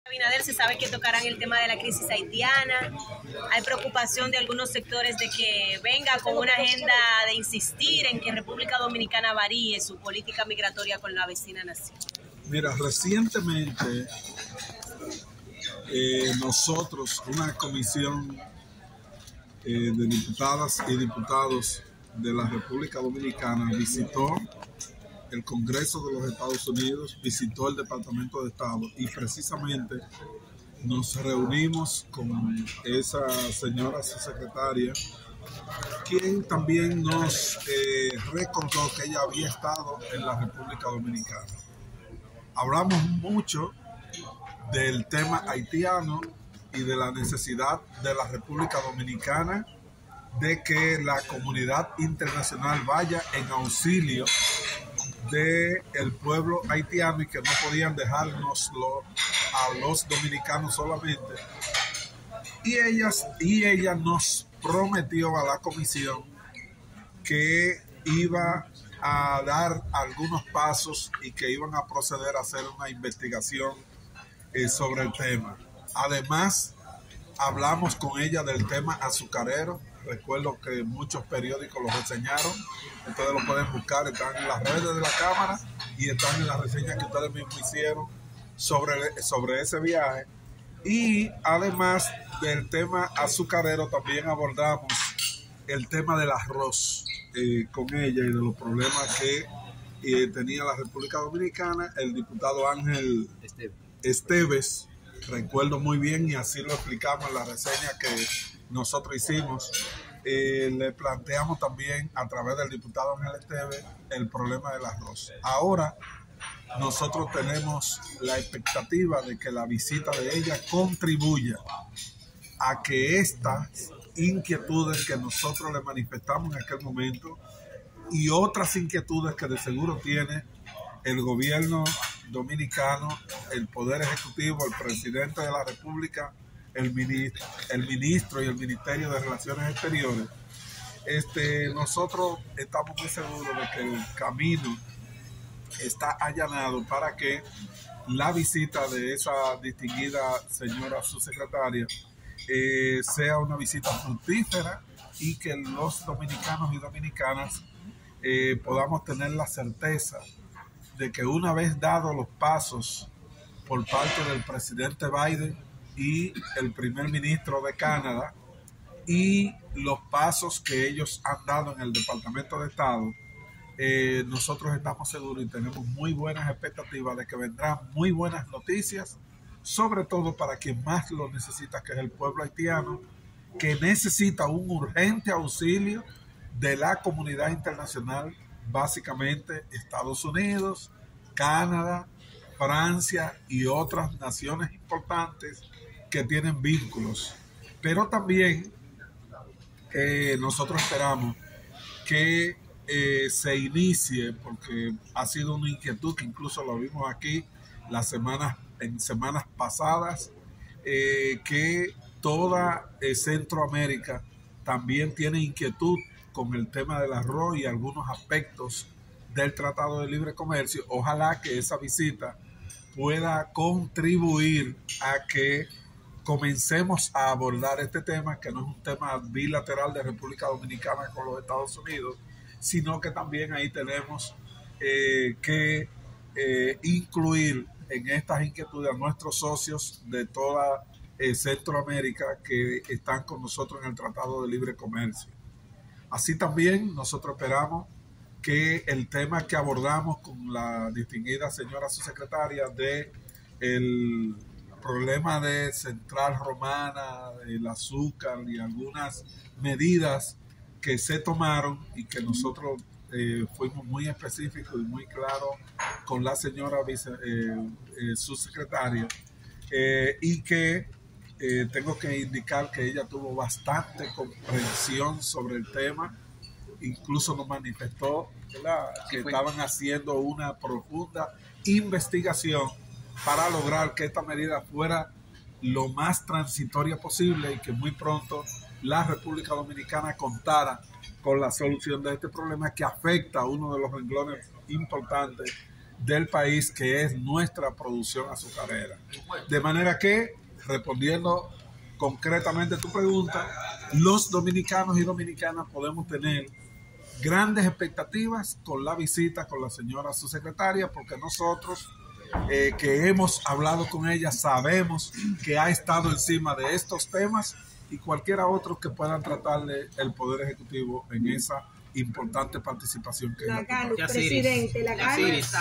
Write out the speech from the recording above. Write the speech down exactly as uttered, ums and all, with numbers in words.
Abinader, se sabe que tocarán el tema de la crisis haitiana. Hay preocupación de algunos sectores de que venga con una agenda de insistir en que República Dominicana varíe su política migratoria con la vecina nación. Mira, recientemente eh, nosotros, una comisión eh, de diputadas y diputados de la República Dominicana visitó el Congreso de los Estados Unidos, visitó el Departamento de Estado y precisamente nos reunimos con esa señora subsecretaria, quien también nos eh, recordó que ella había estado en la República Dominicana. Hablamos mucho del tema haitiano y de la necesidad de la República Dominicana de que la comunidad internacional vaya en auxilio del pueblo haitiano y que no podían dejárnoslo a los dominicanos solamente. Y, ellas, y ella nos prometió a la comisión que iba a dar algunos pasos y que iban a proceder a hacer una investigación eh, sobre el tema. Además, hablamos con ella del tema azucarero. Recuerdo que muchos periódicos lo reseñaron. Ustedes lo pueden buscar, están en las redes de la Cámara y están en las reseñas que ustedes mismos hicieron sobre, sobre ese viaje. Y además del tema azucarero, también abordamos el tema del arroz eh, con ella y de los problemas que eh, tenía la República Dominicana. El diputado Ángel Esteve. Esteves, recuerdo muy bien, y así lo explicamos en la reseña que nosotros hicimos. Eh, le planteamos también a través del diputado Ángel Esteve el problema del arroz. Ahora nosotros tenemos la expectativa de que la visita de ella contribuya a que estas inquietudes que nosotros le manifestamos en aquel momento y otras inquietudes que de seguro tiene el gobierno dominicano, el Poder Ejecutivo, el presidente de la República, el ministro, el ministro y el Ministerio de Relaciones Exteriores, este, nosotros estamos muy seguros de que el camino está allanado para que la visita de esa distinguida señora subsecretaria eh, sea una visita fructífera y que los dominicanos y dominicanas eh, podamos tener la certeza de que una vez dados los pasos por parte del presidente Biden y el primer ministro de Canadá y los pasos que ellos han dado en el Departamento de Estado, eh, nosotros estamos seguros y tenemos muy buenas expectativas de que vendrán muy buenas noticias, sobre todo para quien más lo necesita, que es el pueblo haitiano, que necesita un urgente auxilio de la comunidad internacional, básicamente Estados Unidos, Canadá, Francia y otras naciones importantes que tienen vínculos. Pero también eh, nosotros esperamos que eh, se inicie, porque ha sido una inquietud que incluso lo vimos aquí las semanas, en semanas pasadas, eh, que toda eh, Centroamérica también tiene inquietud con el tema del arroz y algunos aspectos del Tratado de Libre Comercio. Ojalá que esa visita pueda contribuir a que comencemos a abordar este tema, que no es un tema bilateral de República Dominicana con los Estados Unidos, sino que también ahí tenemos eh, que eh, incluir en estas inquietudes a nuestros socios de toda eh, Centroamérica que están con nosotros en el Tratado de Libre Comercio. Así también nosotros esperamos que el tema que abordamos con la distinguida señora subsecretaria de el problema de Central Romana, el azúcar y algunas medidas que se tomaron y que nosotros eh, fuimos muy específicos y muy claros con la señora vice, eh, eh, subsecretaria eh, y que eh, tengo que indicar que ella tuvo bastante comprensión sobre el tema. Incluso nos manifestó, ¿verdad?, que estaban haciendo una profunda investigación para lograr que esta medida fuera lo más transitoria posible y que muy pronto la República Dominicana contara con la solución de este problema que afecta a uno de los renglones importantes del país, que es nuestra producción azucarera. De manera que, respondiendo concretamente tu pregunta, los dominicanos y dominicanas podemos tener grandes expectativas con la visita con la señora subsecretaria, porque nosotros eh, que hemos hablado con ella sabemos que ha estado encima de estos temas y cualquiera otro que puedan tratarle el Poder Ejecutivo en esa importante participación que la es Galo, presidente, la Galo.